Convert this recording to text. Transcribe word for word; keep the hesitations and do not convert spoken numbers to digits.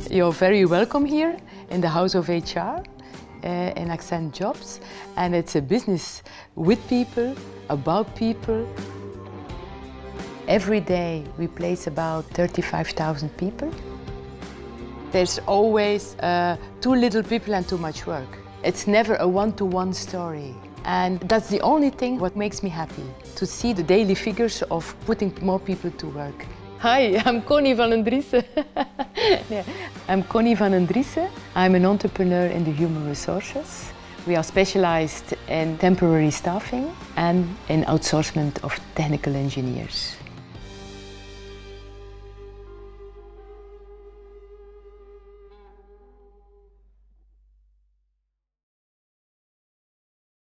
You're very welcome here in the House of H R uh, in Accent Jobs, and it's a business with people, about people. Every day we place about thirty-five thousand people. There's always uh, too little people and too much work. It's never a one-to-one story. And that's the only thing what makes me happy, to see the daily figures of putting more people to work. Hi, I'm Conny Vandendriessche. yeah. I'm Conny Vandendriessche. I'm an entrepreneur in the human resources. We are specialized in temporary staffing and in outsourcement of technical engineers.